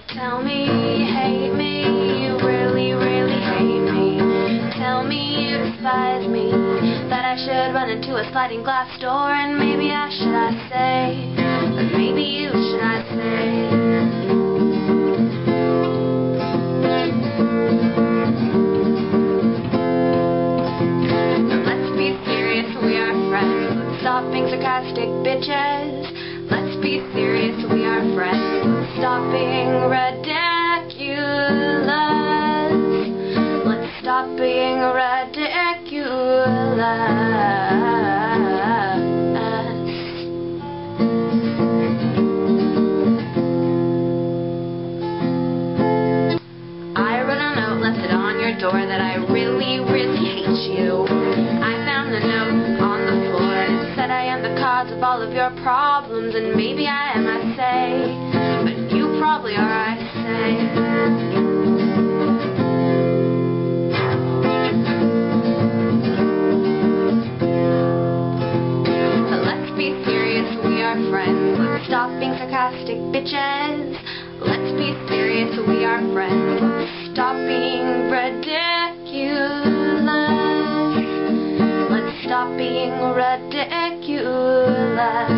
Tell me you hate me, you really, really hate me. Tell me you despise me, that I should run into a sliding glass door, and maybe I should, I say, but maybe you should, I say. Let's be serious, we are friends. Let's stop being sarcastic bitches. Let's be serious, we are friends. Let's stop being ridiculous. Let's stop being ridiculous. I wrote a note, left it on your door, that I really, really hate you. I found the note on the floor, and it said I am the cause of all of your problems, and maybe I am, I say, but you probably are, I say. But let's be serious, we are friends. Let's stop being sarcastic bitches. Let's be serious, we are friends. Let's stop being ridiculous. Let's stop being ridiculous.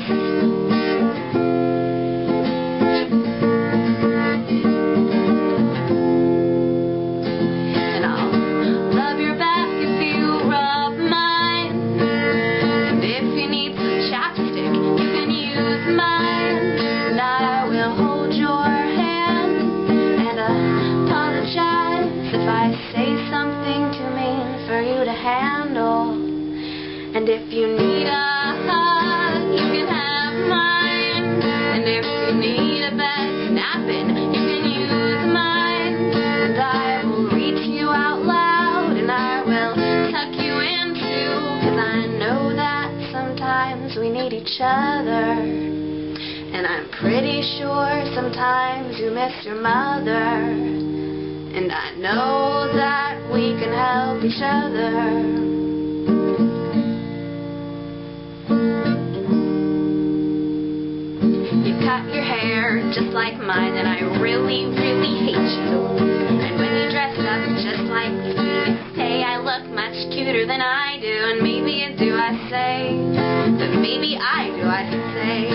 And I'll rub your back if you rub mine. And if you need some chapstick, you can use mine. And I will hold your hand and apologize if I say something too mean for you to handle. And if you need a hug, you can have mine. And if you need a bed snapping, you can use mine. And I will read to you out loud, and I will tuck you in too, 'cause I know that sometimes we need each other. And I'm pretty sure sometimes you miss your mother. And I know that we can help each other. You cut your hair just like mine, and I really, really hate you. And when you dress up just like me, you say I look much cuter than I do. And maybe you do, I say, but maybe I do, I say.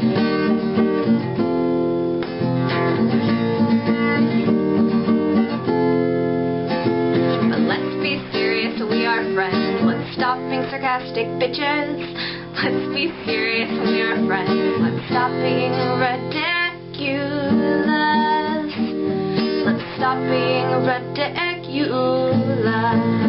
But let's be serious, we are friends. Let's stop being sarcastic bitches. Let's be serious, we are friends. Let's stop being ridiculous. Let's stop being ridiculous.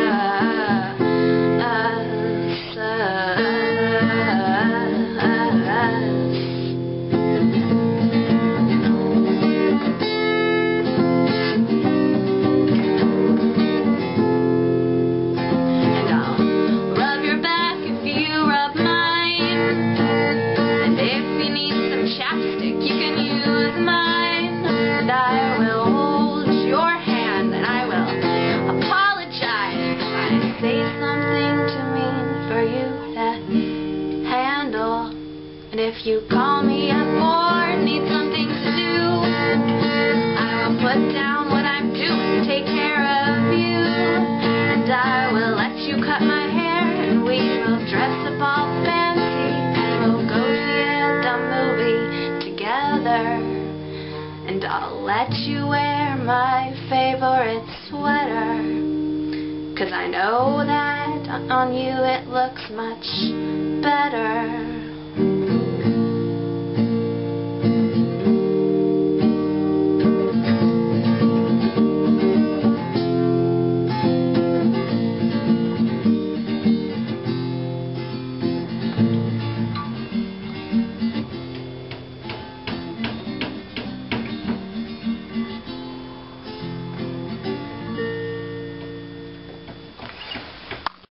And I'll rub your back if you rub mine. And if you need some chapstick, you can use mine. And I will hold your hand, and I will apologize if I say something too mean for you to handle. And if you call me up or need something to do, I will put down what I'm doing, take care of you. And I will let you cut my hair, and we will dress up all fancy, and we'll go see a dumb movie together. And I'll let you wear my favorite sweater, 'cause I know that on you it looks much better.